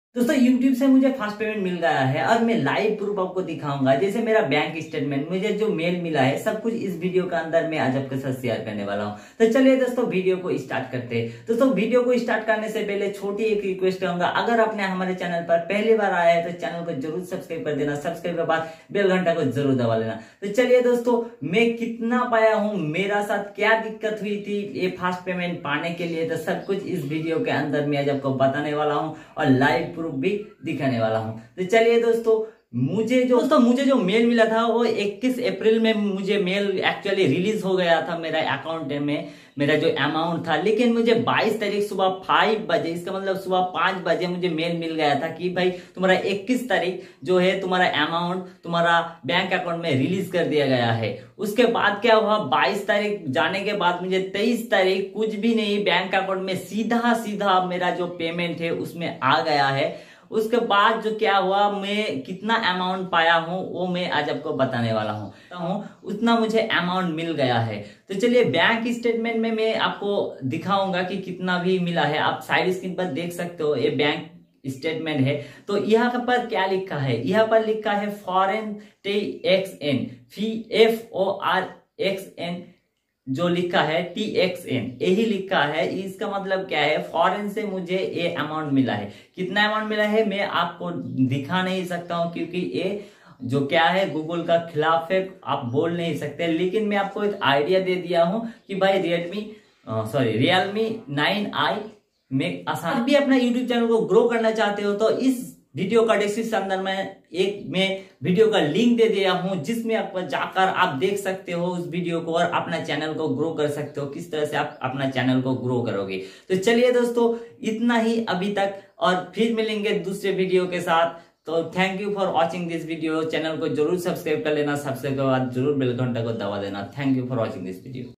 दोस्तों YouTube से मुझे फर्स्ट पेमेंट मिल गया है और मैं लाइव प्रूफ आपको दिखाऊंगा। जैसे मेरा बैंक स्टेटमेंट, मुझे जो मेल मिला है, सब कुछ इस वीडियो के अंदर मैं आज आपके साथ शेयर करने वाला हूं। तो चलिए दोस्तों वीडियो को स्टार्ट करते हैं। दोस्तों वीडियो को स्टार्ट करने से पहले छोटी एक रिक्वेस्ट करूंगा, अगर आपने हमारे चैनल पर पहली बार आया है तो चैनल को जरूर सब्सक्राइब कर देना। सब्सक्राइब के बाद बेल घंटा को जरूर दबा लेना। तो चलिए दोस्तों, मैं कितना पाया हूँ, मेरा साथ क्या दिक्कत हुई थी ये फास्ट पेमेंट पाने के लिए, तो सब कुछ इस वीडियो के अंदर मैं आज आपको बताने वाला हूँ और लाइव प्रूफ भी दिखाने वाला हूं। तो चलिए दोस्तों, मुझे जो मेल मिला था वो 21 अप्रैल में मुझे मेल एक्चुअली रिलीज हो गया था मेरा अकाउंट में, मेरा जो अमाउंट था। लेकिन मुझे 22 तारीख सुबह 5 बजे, इसका मतलब सुबह 5 बजे मुझे मेल मिल गया था कि भाई तुम्हारा 21 तारीख जो है तुम्हारा अमाउंट तुम्हारा बैंक अकाउंट में रिलीज कर दिया गया है। उसके बाद क्या हुआ, 22 तारीख जाने के बाद मुझे 23 तारीख कुछ भी नहीं, बैंक अकाउंट में सीधा सीधा मेरा जो पेमेंट है उसमें आ गया है। उसके बाद जो क्या हुआ, मैं कितना अमाउंट पाया हूं वो मैं आज आपको बताने वाला हूं। उतना मुझे अमाउंट मिल गया है। तो चलिए बैंक स्टेटमेंट में मैं आपको दिखाऊंगा कि कितना भी मिला है। आप साइड स्क्रीन पर देख सकते हो, ये बैंक स्टेटमेंट है। तो यहाँ पर क्या लिखा है, यहाँ पर लिखा है फॉरेन TXN, FORXN जो लिखा है TXN, यही लिखा है। इसका मतलब क्या है, फॉरेन से मुझे ये अमाउंट मिला है। कितना अमाउंट मिला है मैं आपको दिखा नहीं सकता हूं, क्योंकि ये जो क्या है गूगल का खिलाफ है, आप बोल नहीं सकते। लेकिन मैं आपको एक आइडिया दे दिया हूं कि भाई Realme 9i में आसान भी अपना यूट्यूब चैनल को ग्रो करना चाहते हो तो इस वीडियो का डिस्क्रिप्शन अंदर मैं वीडियो का लिंक दे दिया हूं, जिसमें आप जाकर आप देख सकते हो उस वीडियो को और अपना चैनल को ग्रो कर सकते हो। किस तरह से आप अपना चैनल को ग्रो करोगे। तो चलिए दोस्तों, इतना ही अभी तक, और फिर मिलेंगे दूसरे वीडियो के साथ। तो thank you for watching this video. Channel को जरूर सब्सक्राइब कर लेना, सब्सक्राइब के बाद जरूर बेल घंटा को दबा देना। Thank you for watching this video.